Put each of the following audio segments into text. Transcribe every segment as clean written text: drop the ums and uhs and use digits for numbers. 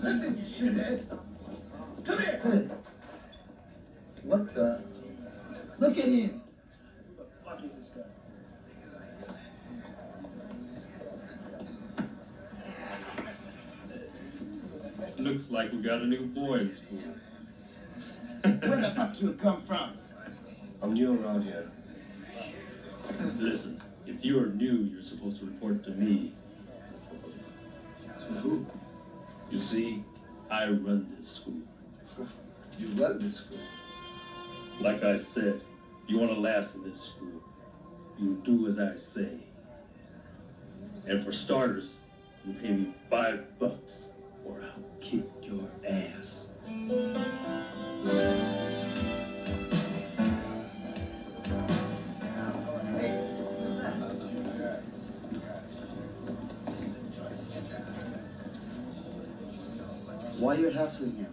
Listen, you shitheads. Come here. Hey. What the? Look at him. Who the fuck is this guy? Looks like we got a new boy in school. Where the fuck you come from? I'm new around here. Listen, if you're new, you're supposed to report to me. To who? You see, I run this school. You run this school? Like I said, you want to last in this school, you do as I say. And for starters, you pay me $5 or I'll kick your ass. Why are you hassling him?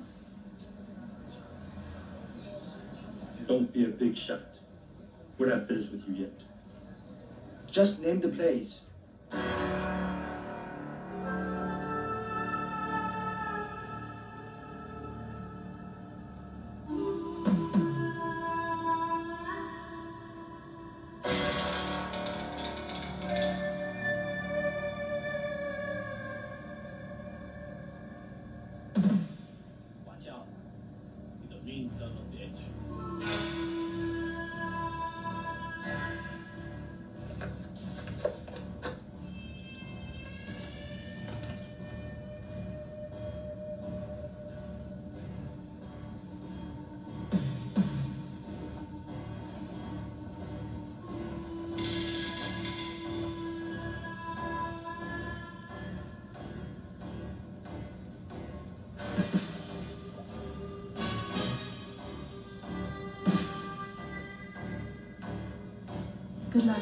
Don't be a big shot. We're not finished with you yet. Just name the place. Watch out. He's a mean son of a bitch. Good luck.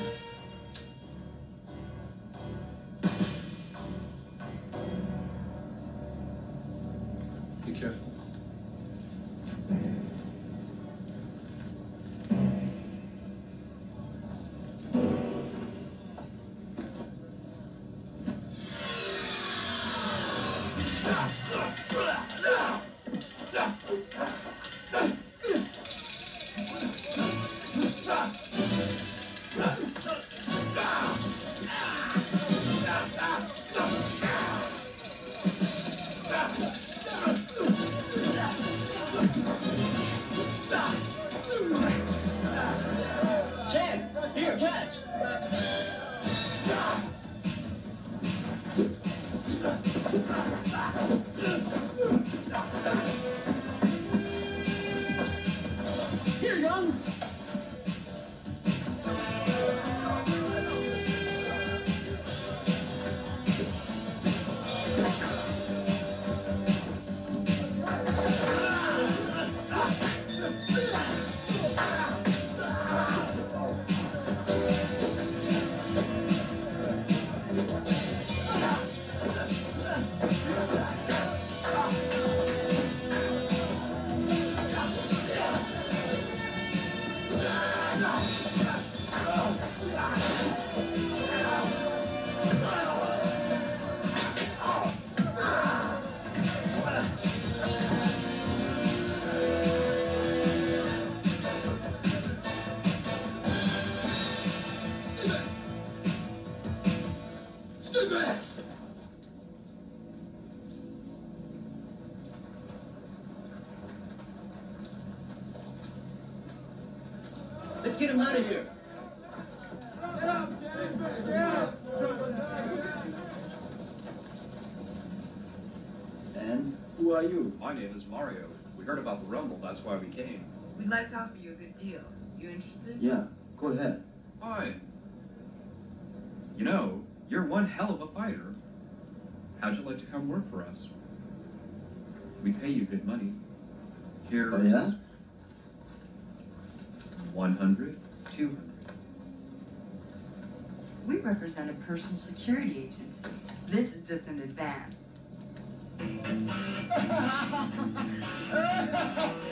Be careful. Chad, here, catch. Here, young. Let's get him out of here. And who are you? My name is Mario. We heard about the Rumble, that's why we came. We'd like to offer you a good deal. You interested? Yeah, go ahead. Fine. You know, you're one hell of a fighter. How'd you like to come work for us? We pay you good money. Here, Oh, yeah? 100, 200. We represent a personal security agency. This is just an advance.